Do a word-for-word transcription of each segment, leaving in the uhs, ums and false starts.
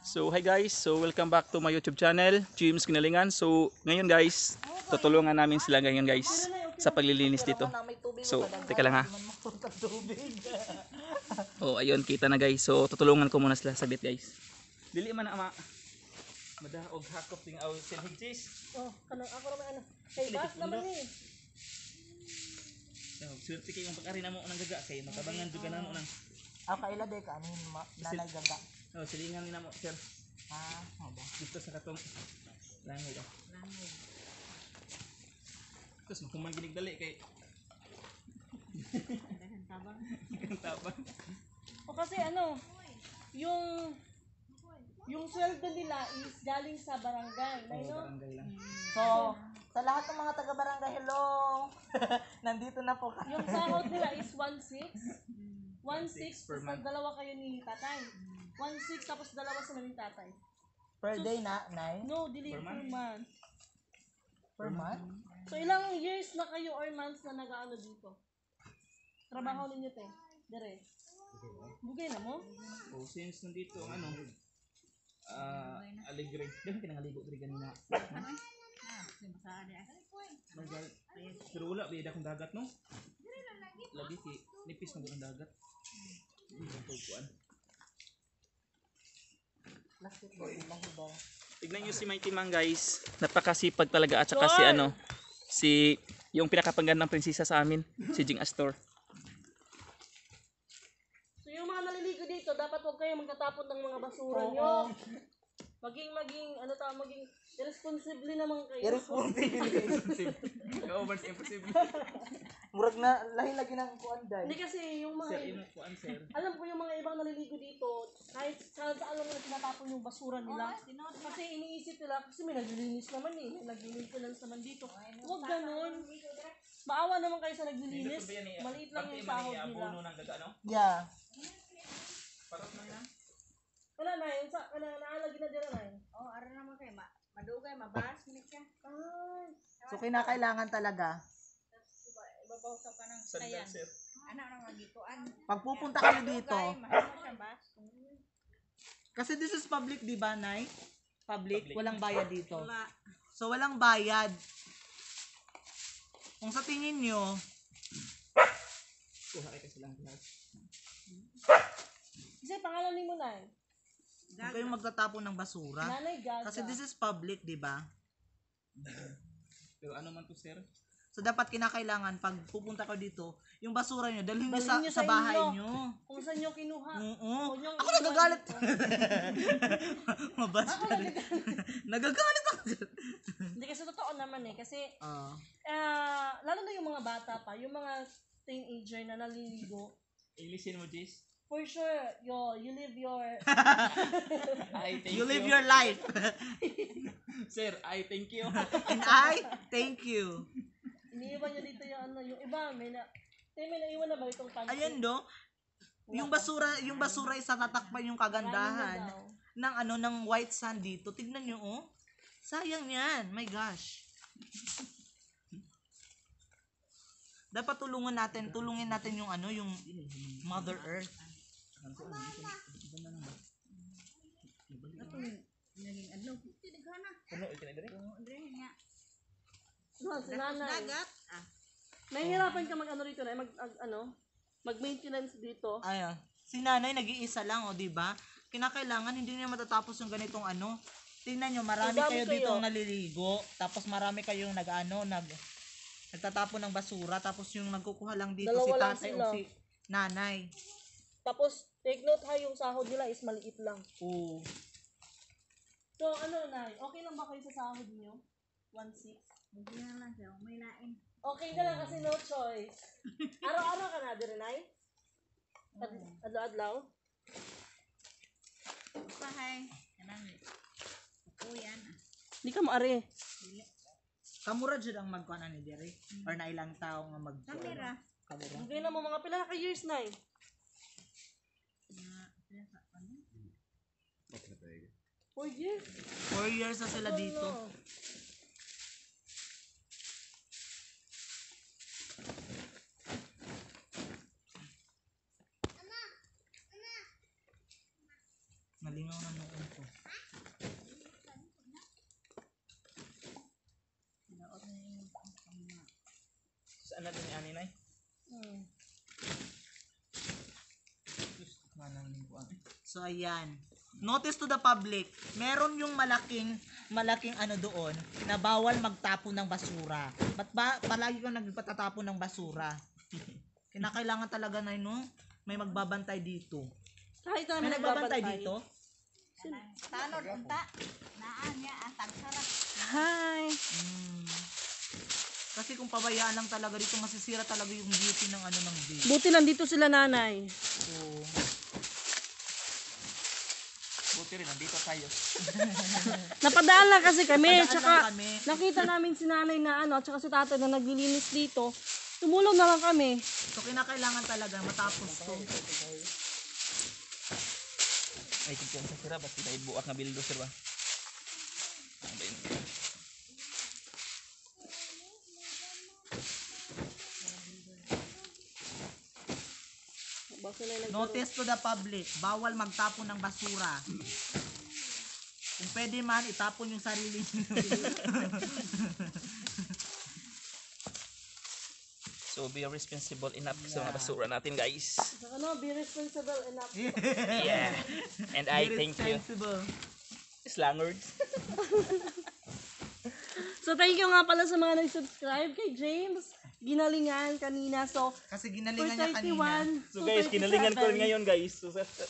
So hi guys, so welcome back to my YouTube channel, James Ginalingan. So ngayon guys, tutulungan namin sila ngayon guys sa paglilinis dito. So teka lang ha. Oh ayun, kita na guys. So tutulungan ko muna sila saglit guys. Dili man ama. Madaog hakop ding aw silhigsis. Oh, kanang ako ra may ano. Kay bas naman ni. So swerte kay yung pag-ari namo nang gaga kay makabangan jud kanamo nang. Ah, kaila de ka anin nanay gaga. Oh, silingan ni namo sir. Ah, mo ba? Dito sa katong langoy ah. Langoy. Tapos makumang ginig dali kay Dahan tabang. Dahan tabang. O kasi ano, yung yung sweldo nila is galing sa barangay, na Oh, no? barangay lang. So, sa lahat ng mga taga-barangay, hello. Nandito na po kami. Yung sahod nila is one six. one six per tapos month. dalawa kayo ni tatay. one six tapos dalawa sa ni tatay. Per day na, nine? No, dili Per per month? month. Per month? So ilang years na kayo or months na nag-ano dito? Trabaho ninyo te. Dire. Bugay na mo? Oh, since nandito ang ano, ah, Alegre. Dahil ka nangaligo diri kanina. Magal. Pero wala bida kung dagat no? Lagi ki nipis na ang dagat. Hindi ko kuan. Plastic ba? Lahi ba? Tignan niyo si Mighty Man guys. Napakasipag talaga at saka si ano, si yung pinakapagandang prinsesa sa amin, si Jing Astor. So yung mga naliligo dito, dapat huwag kayo magtatapon ng mga basura Oo. nyo. Maging, maging, ano tawag, maging irresponsible naman kayo. Irresponsible. Over impossible. Murag na, lahi lagi ng kuan day. Hindi kasi yung mga, Sir, imo kuan sir. alam ko yung mga ibang naliligo dito, kahit saan saan lang nila tinatapon yung basura nila. Kasi iniisip nila, kasi may naglilinis naman eh, may naglilinis naman dito. Huwag ganun. Maawa naman kayo sa naglilinis. Maliit lang yung sahod nila. Abono ng gaga no? Yeah. Parot man na. Wala na, yung sa, kana naalagi na dyan na yun. Oh, ara naman kay ma madugay mabas ni ka. Ay, So, kinakailangan talaga. Ibabaw sa kanang Sandal sayan. sir. Ana nang magituan. Pag pupunta kayo dito, Mahimo siya bas. kasi this is public, di ba, Nay? Public, Public. walang bayad dito. Wala. So, walang bayad. Kung sa tingin nyo, Kuha kay kasi lang lahat. kasi pangalan ni mo na eh. huwag kayong magtatapon ng basura. Nanay Gaga. Kasi this is public, di ba? Pero ano man to sir? So, dapat kinakailangan, pag pupunta ka dito, yung basura nyo, dalhin nyo Dalhin sa, nyo sa sa bahay inyo. nyo. Kung saan nyo kinuha. Oo. Huwag nyong Ako iwan nagagalit. dito. Mabas Ako ka rin. Nagagalit ako. Hindi kasi totoo naman eh. Kasi, Ah. ah, lalo na yung mga bata pa, yung mga teenager na naliligo, Englishin mo Jace. for sure, yo, you live your, I thank You live your life. Sir, I thank you. And I thank you. iniiwan nyo dito yung ano, yung iba, may na, may, may naiwan na ba itong panty? Ayan do. Yung basura, yung basura isa tatakpan yung kagandahan ng ano ng white sand dito. Tignan nyo oh. Sayang yan. My gosh. Dapat tulungan natin, tulungin natin yung ano, yung Mother Earth. Naging adlaw tidighana. Ano ikin dire? Oh, andre nya. No, si nanay. Dagat. Ah. Nahihirapan ka mag ano rito na, mag, ag- ano, mag-maintenance dito. Ayan. Si nanay nag-iisa lang, o di ba? Kinakailangan hindi niya matatapos yung ganitong ano. Tingnan nyo, marami Ang dami kayo kayo. dito ang naliligo. Tapos marami kayong nag-ano, nag, nagtatapon ng basura. Tapos yung nagkukuha lang dito Dalawa si lang tatay sila. o si nanay. Tapos, take note ha, yung sahod nila is maliit lang. Oo. So, ano na, okay lang ba kayo sa sahod niyo? one six. Hindi na lang siya may lain. Okay ka lang kasi no choice. Araw-araw ka na, Direnay? Ad- Adlaw-adlaw? Pahay. Kanang ako yan. Hindi ka maari. Kamura dyan ang magkuhanan ni Derry. Or na ilang tao nga mag Kamera. Kamura. Bugay na mo mga pila na ka years na eh. Na sila sa ano? Four years? Four years na sila dito. Ano? Nalingaw na noon ko. natin ni Ani Nay. Hmm. So ayan. Notice to the public, meron yung malaking malaking ano doon na bawal magtapon ng basura. Ba't ba palagi kang nagpatatapon ng basura? Kinakailangan talaga na no, may magbabantay dito. Kahit May namin nagbabantay dito? Tanod unta. Naan niya ang tagsarap. Hi! Hmm. Kasi kung pabayaan lang talaga dito, masisira talaga yung beauty ng ano ng beach. Buti nandito sila nanay. So, Buti rin, nandito tayo. Napadaan lang kasi kami. Napadaan Tsaka lang kami. nakita namin si nanay na ano, tsaka si tatay na naglilinis dito. Tumulong na lang kami. so kinakailangan talaga matapos to. Ay, kikyan sa sira, ba't sila ibuak nga bildo, sir ba? Ano ba yun? Basta na nag- Notice to the public, bawal magtapon ng basura. Kung pwede man, itapon yung sarili niyo. So, be responsible enough sa mga basura natin, guys. Saka no, be responsible enough. Yeah. And I thank you. Irresponsible. Slangard. So thank you nga pala sa mga nag-subscribe kay James Ginalingan kanina. So Kasi for ginalingan niya kanina. thirty-one, So guys, kinalingan ko rin ngayon, guys. So,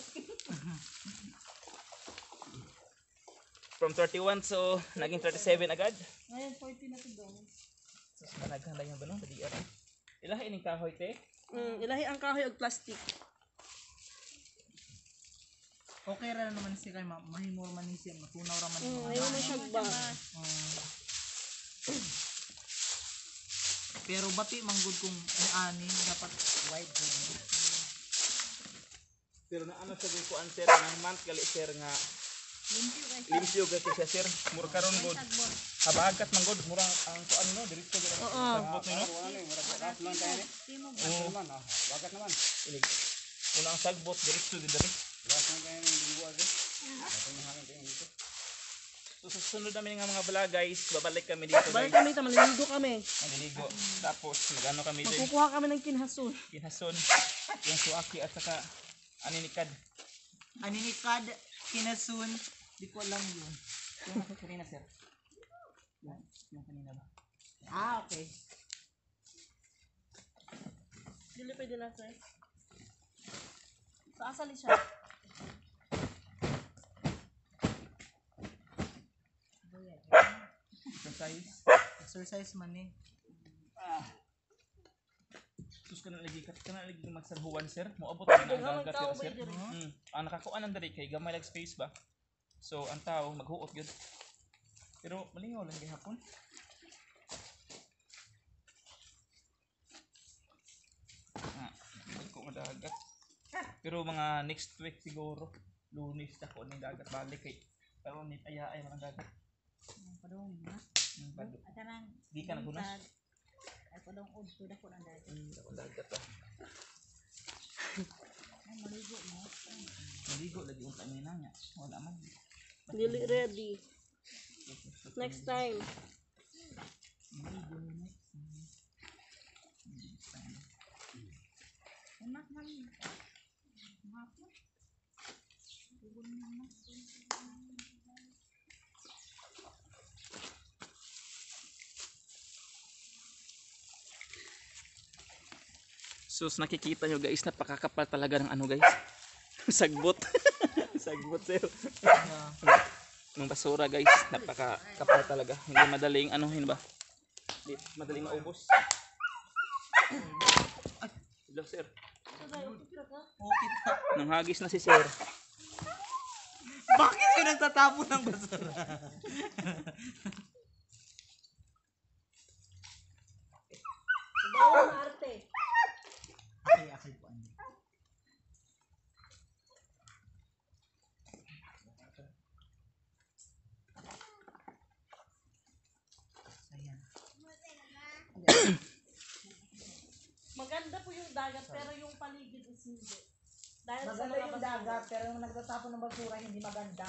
from thirty-one, so naging thirty-seven agad. Ngayon forty na to daw. So, managhan lang yan ba no? Dali ara. Ilahi ining kahoy, te. Mm, ilahi ang kahoy og plastic. Okay ra naman siya kay ma mahimor man ni siya, matunaw ra man Mm, yung ayaw mga mo siya ba? Oh. Pero bati manggod kung ang ani dapat white gold. Pero na ano sa ko answer ng month gali sir nga limpyo kasi siya sir. Mura karon god. Sagbot. Habagat man god mura ang kuan no diretso gyud ang Oo. sagbot ni no. Timog. Oo. Bagat naman. Inig. Una ang sagbot diretso gyud diri. So sa sunod namin nga mga vlog guys, babalik kami dito Balik guys. kami, maliligo kami. Maliligo. Tapos magano kami din. Magkukuha kami ng kinhason. Kinason. Yung suaki at saka aninikad. Aninikad, kinasun, di ko alam yun. Yung nasa kanina sir. Yan. Yung kanina ba? Ah, okay. Dili pwede na sir. Sa asali siya. Exercise. Exercise man eh. Sus ka na lagi ka na lagi magsarhuan sir. Moabot na ang Daghang dagat tao sir. ba diri? Mm. Ang nakakuan ang diri kay gamay lang space ba. So ang tao maghuot gyud. Pero malingaw lang gihapon. Ah, ko nga dagat. Pero mga next week siguro, Lunes ako ning dagat balik kay karon ni aya ay mga dagat. Padung na. Mm, bado. Atanang Di ka nagunas. ay padung udto dako nang dati. Mm, ako dagat ah. Ay maligo mo. Maligo lagi unta ni nanya. Wala man. Dili ready. Next time. Maligo ni next. Enak man. Mapo. Tugon na. So nakikita nyo guys, napakakapal talaga ng ano guys. Sagbot. Sagbot sir. Ng basura guys, napakakapal talaga. Hindi madaling anuhin ba? Hindi madaling maubos. Ay, hello sir. Okay pa. Nang hagis na si sir. Bakit kayo nagtatapon ng basura? Bawal na arte. Okay, okay po. Ano. Ayan. Maganda po yung dagat pero yung paligid is hindi. Dahil sa Maganda mga yung basura. dagat, pero yung nagtatapon ng basura, hindi maganda.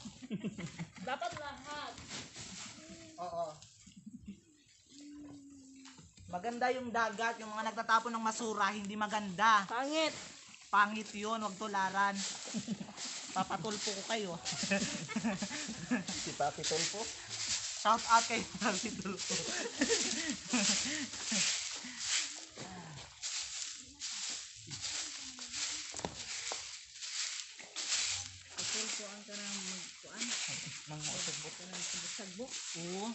Dapat lahat. Oo. Maganda yung dagat, yung mga nagtatapon ng masura, hindi maganda. Pangit. Pangit yun, wag tularan. Papatulpo ko kayo. Si Papi Tolpo. Shout out kay Papi Tulpo. Ito po ang kanang magkuan. Nang sagbot. Sagbok. Oo.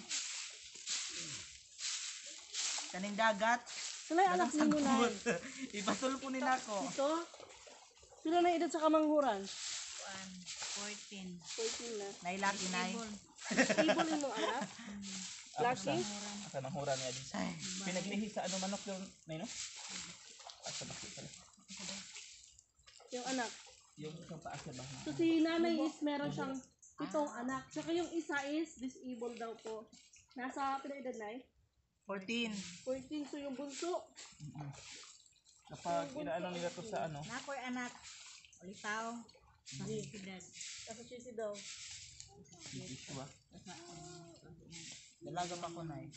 Kaning dagat. Sila yung anak Dagang ni mo na. sagbot. Ipatulpo nila ko. Ito. Sila na edad sa kamanghuran. Kuan. fourteen. fourteen na. Nailaki na Stable yung mga anak. Lucky. Asa nang hura niya din. Pinaglihi sa ano manok yung may no? Asa bakit pala. Yung anak. Yung isang paasa ba? So si nanay is meron siyang pitong anak. Saka yung isa is disabled daw po. Nasa pinaedad na eh? fourteen. fourteen. So yung bunso. Kapag inaano nila to sa ano, Nakoy anak. Ulitaw. Sidad. Kasi cheesy daw. ito ba? Dalaga pa ko na eh.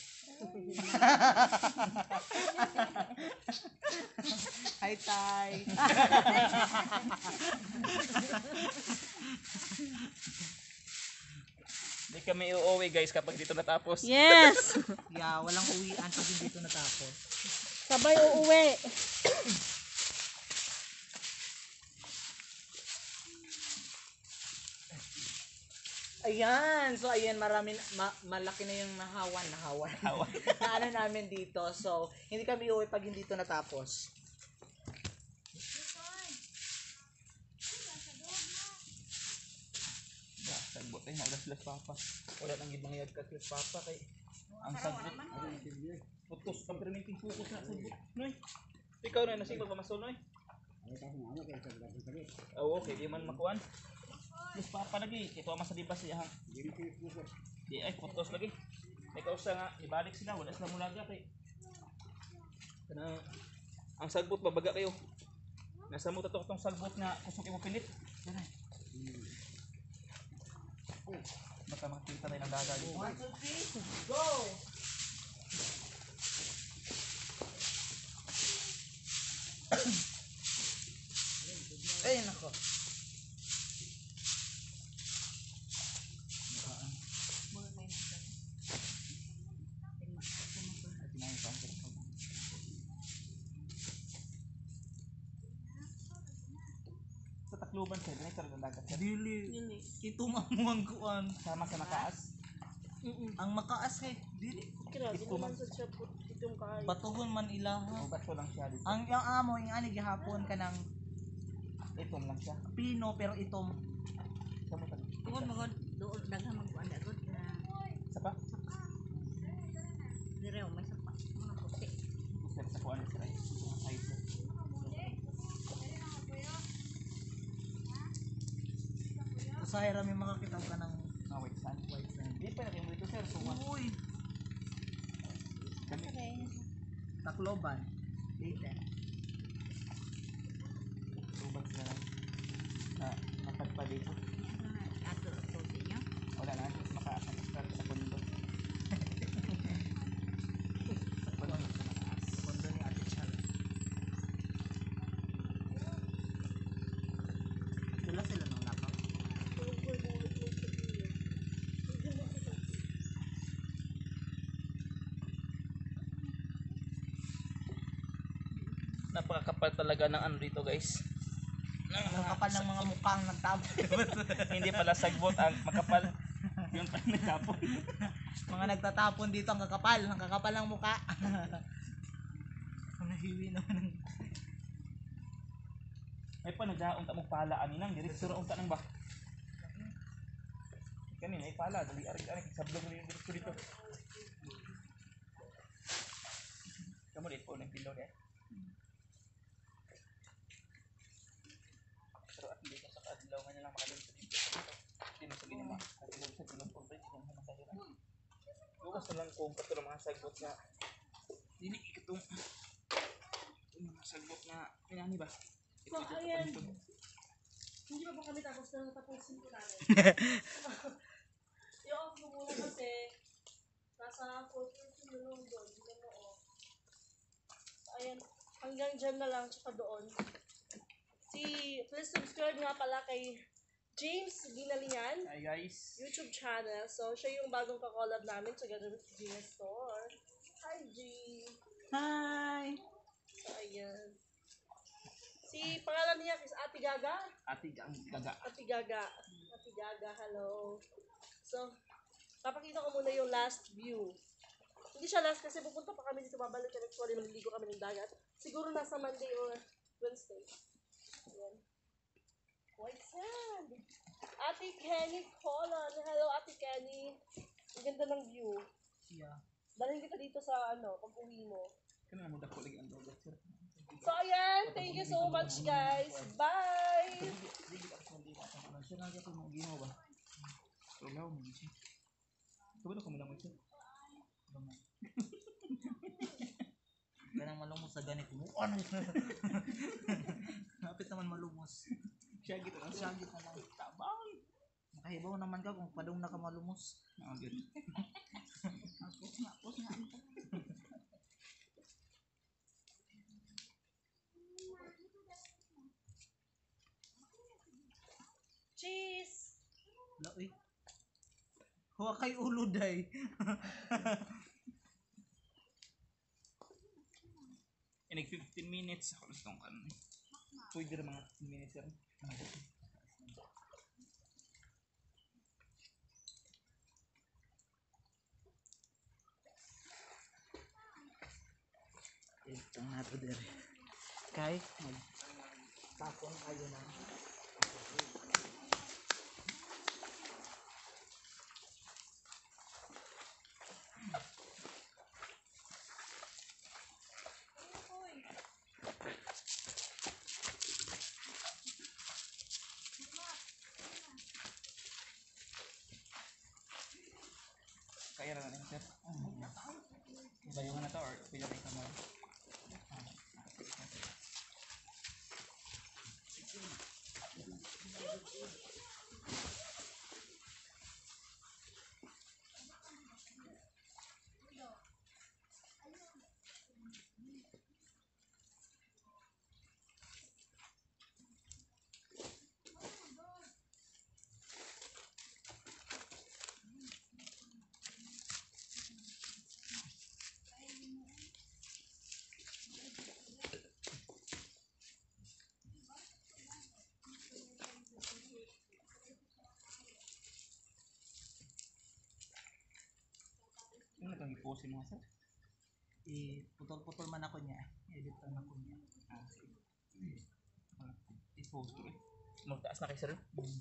Hi, Tay. Hindi kami uuwi guys kapag dito natapos. Yes! Yeah, walang uwian pag hindi ito natapos. Sabay uuwi. Ayan, so ayan, marami, ma, malaki na yung nahawan, nahawan. Nahawan. na ano namin dito. So, hindi kami uwi pag hindi ito natapos. Ya, sagbot ay naglaslas papa. Wala nang gibang yag kaslas papa kay ang sagbot. Putos ang permitting focus na sagbot. Noy. Ikaw na nasipag pa masol noy. Oh, okay, di man makuan. Plus papa lagi, ito ang masa dibas siya. Di ay putos lagi. Ikaw sa nga ibalik sila wala sila mulaga kay. Kana ang sagbot babaga kayo. Nasa mo tatok tong sagbot nga kusog imo pilit. Yan ay. Baka makita tayo ng dagat dito. Go! Ay, nako. Sa Tacloban sir, dinay sa dagat sir. Dili. Dili. Ito mamuang kuan. Sama sa makaas. Mm-mm. Ang makaas kay dili. Kira, di naman sa siya po itong kaay. Batugon man ilaha. Ugat ko lang siya dito. Ang yung amo yung ani gihapon ka ng Ito lang siya. pino pero itom. Sa mo tag. Tungod magod doon daghang magkuan dagot na Sa pa? direw may sapa. Mga puti. Sir sa kuan sir. Mga size. Usahay ra may makakita ka ng Mga white sand. White sand. Di pa na dito sir. So uy, kami. Tacloban. Dito. Ubat sila lang. Na matagpa dito. Ato puti niyo. Wala na. Maka start sa kondo. Sa kondo sa makaas. Kondo ni Ate Chal. Sila sila nang nakaw. Napakakapal talaga ng ano dito guys. Ng Ang mga kapal ng mga mukhang nagtapon. hindi pala sagbot ang makapal. Yung pala nagtapon. Mga nagtatapon dito ang kakapal, ang kakapal ng mukha. Ang nahiwi naman ng May pa nagdaon ta mo pala ani nang diri sura unta nang ba. Kani may pala dali ari ari sablog ni dito dito. Kamu dito nang pilo dia. Pero at dito sa adlaw nga lang makadun sa dito. Dito sa ginima. At dito sa tulong po ba yung mga sahiran. Luwas na lang kung kato mga sagbot nga dili ikatong yung mga sagbot nga pinani ba. So, ayan. Hindi pa po kami tapos na tapusin ko namin. I-off ko muna kasi nasa four thirty na lang doon. Hindi mo off. ayan. Hanggang dyan na lang, tsaka doon. Si, please subscribe nga pala kay James Ginalian Hi guys. YouTube channel. So, siya yung bagong kakolab namin together with Gina Store. Hi, G! Hi! So, ayan. Si, pangalan niya is Ate Gaga. Ate ang gaga. Ate Gaga. Ate Gaga, hello. So, papakita ko muna yung last view. Hindi siya last kasi pupunta pa kami dito, babalik kami. Actually, maliligo kami ng dagat. Siguro nasa Monday or Wednesday. Ayan. White sand. Ate Kenny Colon. Hello, Ate Kenny. Ang ganda ng view. Yeah. Dalhin kita dito sa ano, pag uwi mo. Kana mo dako lagi ang dog sir. So, ayan. Thank you so much, guys. Bye! Sir na gyud mo gimo ba? Sulaw mo siya. Kubo ko mo lang mo sir. Ganang malumos sa ganit mo. Ano? Kapit naman malumos. Siya gito lang Siya git na lang. Tabang. Nakahibaw naman ka kung padung na ka malumos. Ah, good. Apos nga, apos nga. Cheese! Laoy. Huwa kay ulo day. Inig fifteen minutes ako gusto kan. Pwede ra mga fifteen minutes sir. Ito nga to dere. Kay magtapon kayo na. Kaya ra na sir. Bayungan na to or pila kay kamay. Ano tong i-post mo sir? Eh, putol-putol man ako niya. Edit lang ako niya. Ah, sige. Ah, i-post ko eh. Mo taas na kay sir.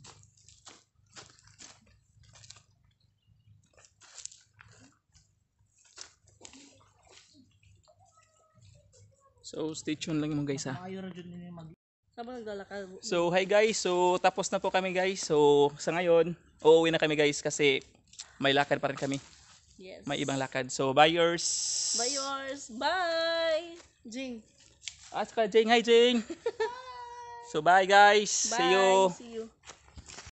So stay tuned lang mo guys ha. Maayo ra jud ni mag Saan ba naglalakad? So hi guys, so tapos na po kami guys. So sa ngayon, uuwi na kami guys kasi may lakad pa rin kami. Yes. May ibang lakad. So buyers. Bye yours. Bye! Jing. At ka Jing, hi Jing. So bye guys. Bye. See you. See you.